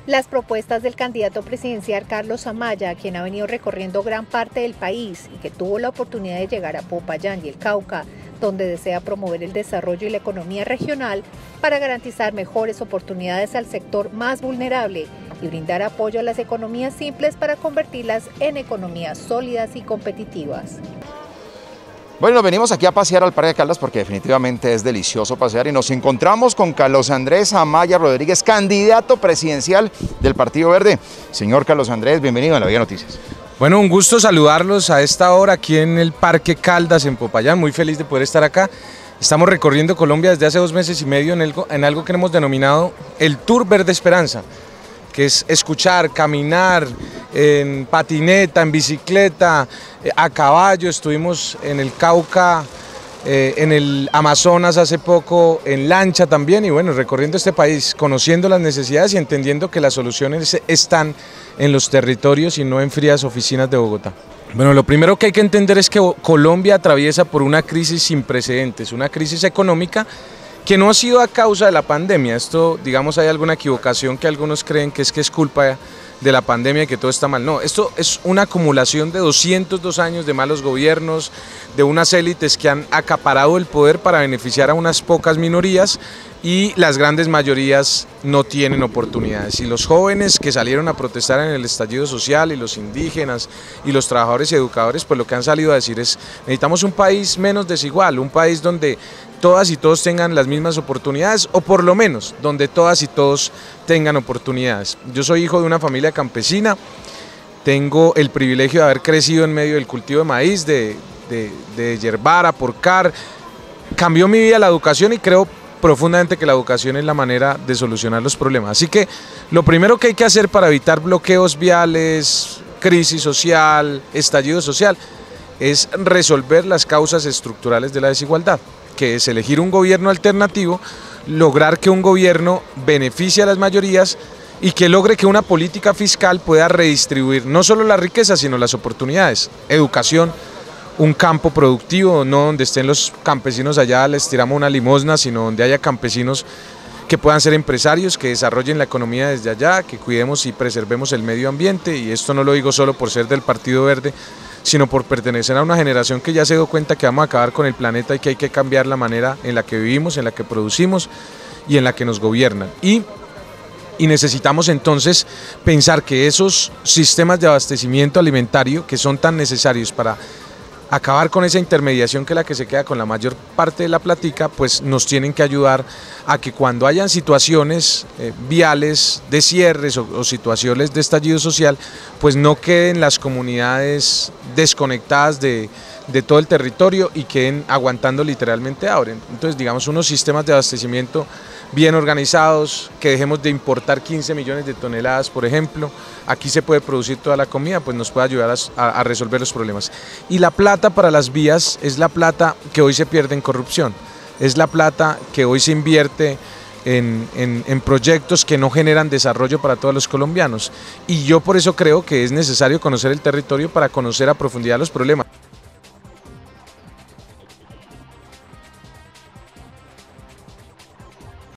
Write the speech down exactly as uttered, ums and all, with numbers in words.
Las propuestas del candidato presidencial Carlos Amaya, quien ha venido recorriendo gran parte del país y que tuvo la oportunidad de llegar a Popayán y el Cauca, donde desea promover el desarrollo y la economía regional para garantizar mejores oportunidades al sector más vulnerable y brindar apoyo a las economías simples para convertirlas en economías sólidas y competitivas. Bueno, venimos aquí a pasear al Parque de Caldas porque definitivamente es delicioso pasear y nos encontramos con Carlos Andrés Amaya Rodríguez, candidato presidencial del Partido Verde. Señor Carlos Andrés, bienvenido a La Vía Noticias. Bueno, un gusto saludarlos a esta hora aquí en el Parque Caldas en Popayán, muy feliz de poder estar acá. Estamos recorriendo Colombia desde hace dos meses y medio en, el, en algo que hemos denominado el Tour Verde Esperanza, que es escuchar, caminar en patineta, en bicicleta, a caballo. Estuvimos en el Cauca, eh, en el Amazonas hace poco, en lancha también, y bueno, recorriendo este país, conociendo las necesidades y entendiendo que las soluciones están en los territorios y no en frías oficinas de Bogotá. Bueno, lo primero que hay que entender es que Colombia atraviesa por una crisis sin precedentes, una crisis económica que no ha sido a causa de la pandemia. Esto, digamos, hay alguna equivocación que algunos creen que es que es culpa de la pandemia y que todo está mal. No, esto es una acumulación de doscientos dos años de malos gobiernos, de unas élites que han acaparado el poder para beneficiar a unas pocas minorías y las grandes mayorías no tienen oportunidades. Y los jóvenes que salieron a protestar en el estallido social y los indígenas y los trabajadores y educadores, pues lo que han salido a decir es: necesitamos un país menos desigual, un país donde todas y todos tengan las mismas oportunidades, o por lo menos donde todas y todos tengan oportunidades. Yo soy hijo de una familia campesina, tengo el privilegio de haber crecido en medio del cultivo de maíz, de, de, de yerbar, aporcar. Cambió mi vida la educación y creo profundamente que la educación es la manera de solucionar los problemas. Así que lo primero que hay que hacer para evitar bloqueos viales, crisis social, estallido social, es resolver las causas estructurales de la desigualdad, que es elegir un gobierno alternativo, lograr que un gobierno beneficie a las mayorías y que logre que una política fiscal pueda redistribuir no solo la riqueza, sino las oportunidades. Educación, un campo productivo, no donde estén los campesinos allá, les tiramos una limosna, sino donde haya campesinos que puedan ser empresarios, que desarrollen la economía desde allá, que cuidemos y preservemos el medio ambiente, y esto no lo digo solo por ser del Partido Verde, sino por pertenecer a una generación que ya se dio cuenta que vamos a acabar con el planeta y que hay que cambiar la manera en la que vivimos, en la que producimos y en la que nos gobiernan. Y, y necesitamos entonces pensar que esos sistemas de abastecimiento alimentario que son tan necesarios para acabar con esa intermediación que es la que se queda con la mayor parte de la plática, pues nos tienen que ayudar a que cuando hayan situaciones eh, viales de cierres o, o situaciones de estallido social, pues no queden las comunidades desconectadas de, de todo el territorio y queden aguantando literalmente hambre. Entonces, digamos, unos sistemas de abastecimiento bien organizados, que dejemos de importar quince millones de toneladas, por ejemplo. Aquí se puede producir toda la comida, pues nos puede ayudar a, a resolver los problemas. Y la plata para las vías es la plata que hoy se pierde en corrupción, es la plata que hoy se invierte en, en, en proyectos que no generan desarrollo para todos los colombianos. Y yo por eso creo que es necesario conocer el territorio para conocer a profundidad los problemas.